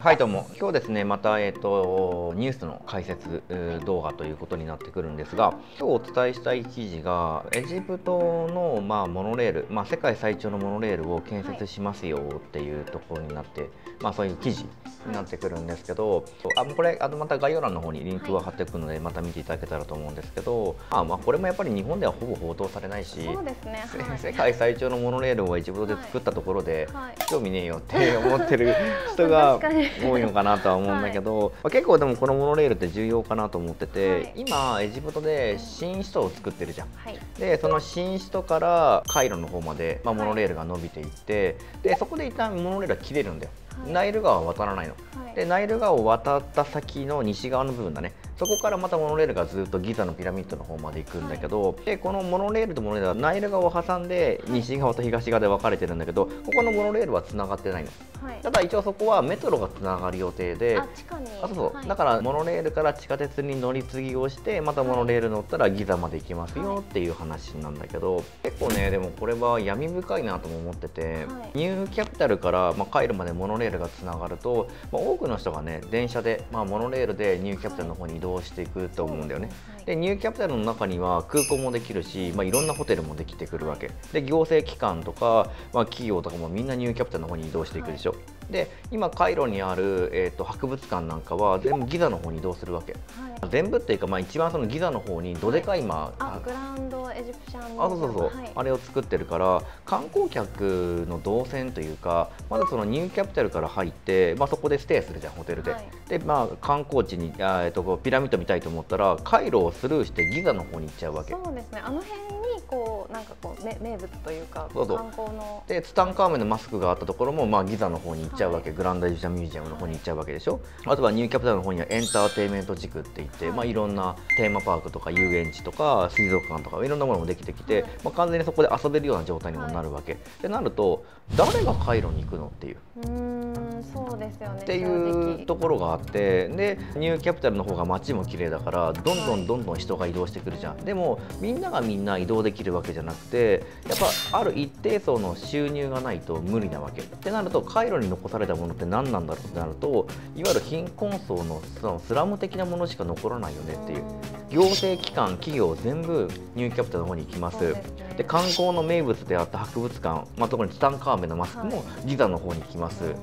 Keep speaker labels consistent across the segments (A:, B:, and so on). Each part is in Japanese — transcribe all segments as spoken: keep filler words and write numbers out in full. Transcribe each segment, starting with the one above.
A: はい、どうも。今日ですね、また、えっと、ニュースの解説動画ということになってくるんですが、今日お伝えしたい記事が、エジプトの、まあ、モノレール、まあ、世界最長のモノレールを建設しますよっていうところになって、まあ、そういう記事になってくるんですけど、あこれ、あのまた概要欄の方にリンクを貼っておくので、また見ていただけたらと思うんですけど、あまあ、これもやっぱり日本ではほぼ報道されないし、
B: そうですね、はい、
A: 世界最長のモノレールをエジプトで作ったところで、
B: はいはい、
A: 興味ねえよって思ってる人が多いのかなとは思うんだけど、はい、まあ、結構でもこのモノレールって重要かなと思ってて、はい、今エジプトで新首都を作ってるじゃん、はい、でその新首都からカイロの方まで、まあ、モノレールが伸びていって、でそこで一旦モノレールは切れるんだよ、はい、ナイル川は渡らないの、はい、でナイル川を渡った先の西側の部分だね、そこからまたモノレールがずっとギザのピラミッドの方まで行くんだけど、はい、でこのモノレールとモノレールはナイル川を挟んで西側と東側で分かれてるんだけど、ここのモノレールはつながってないの、はい、ただ一応そこはメトロがつながる予定で、
B: あ、地下に、
A: あ、そうそう、
B: はい、
A: だからモノレールから地下鉄に乗り継ぎをしてまたモノレール乗ったらギザまで行きますよっていう話なんだけど、はい、結構ねでもこれは闇深いなとも思ってて、はい、ニューキャピタルから、まあ、カイロまでモノレールがつながると、まあ、多くの人がね電車で、まあ、モノレールでニューキャピタルの方に移動していくと思うんだよね。でニューキャピタルの中には空港もできるし、まあ、いろんなホテルもできてくるわけで、行政機関とか、まあ、企業とかもみんなニューキャピタルの方に移動していくでしょ、はい、で今カイロにある、えーと、博物館なんかは全部ギザの方に移動するわけ、はい、全部っていうか、まあ、一番そのギザの方にどでかい今、
B: はい、グランドエジプシャン
A: あそうそうそう、はい、あれを作ってるから観光客の動線というか、まずそのニューキャピタルから入って、まあ、そこでステイするじゃんホテルで、はい、でまあ観光地にあ、えー、とピラミッド見たいと思ったらカイロをスルーしてギザの方に行っちゃうわけ。
B: そうですね、あの辺にこうなんかこう、ね、名物というか
A: そうそう
B: 観光の
A: でツタンカーメンのマスクがあったところも、まあ、ギザの方に行っちゃうわけ、はい、グランドエジプシャンミュージアムの方に行っちゃうわけでしょ、はい、あとはニューキャピタルの方にはエンターテインメント地区って言って、はい、まあ、いろんなテーマパークとか遊園地とか水族館とかいろんなものもできてきて、はい、まあ、完全にそこで遊べるような状態にもなるわけ、はい、ってなると誰がカイロに行くのっていう。
B: うーん、そうですよね
A: っていうところがあって、でニューキャピタルの方が街も綺麗だからどんどんどんどん人が移動してくるじゃん、はい、でもみんながみんな移動できるわけじゃなくて、やっぱある一定層の収入がないと無理なわけってなると、カイロに残されたものって何なんだろうってなると、いわゆる貧困層のそのスラム的なものしか残らないよねっていう。行政機関企業全部ニューキャピタルの方に行きます。で観光の名物であった博物館、まあ、特にツタンカーメンのマスクもギザの方に行きます、はい、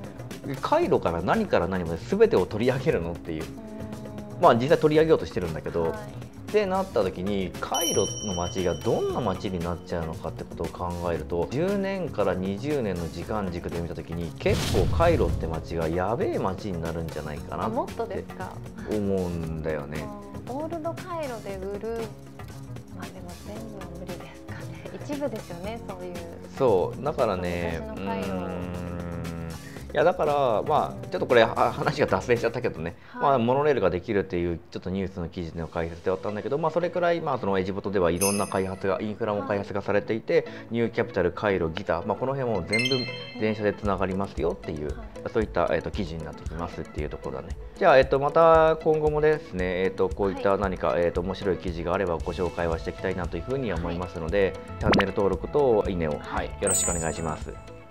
A: カイロから何から何まで全てを取り上げるのっていう、まあ実際取り上げようとしてるんだけど、はい、ってなった時にカイロの街がどんな街になっちゃうのかってことを考えると、じゅうねんからにじゅうねんの時間軸で見た時に結構カイロって街がやべえ街になるんじゃないかなって思うんだよね。
B: オールドカイロで売る、まあでも全部は無理ですかね。一部ですよね、そういう。
A: そうだからね、うーんいやだからまあちょっとこれ話が脱線しちゃったけどね、はい、まあモノレールができるっていうちょっとニュースの記事の解説であったんだけど、まあそれくらいまあそのエジプトではいろんな開発がインフラも開発がされていて、はい、ニューキャピタル、カイロ、ギザ、まあこの辺も全部電車でつながりますよっていう、はい、そういったえっと記事になってきますっていうところだね。じゃあえっとまた今後もですねえっとこういった何かえっと面白い記事があればご紹介はしていきたいなというふうに思いますので、チャンネル登録といいねをはいよろしくお願いします。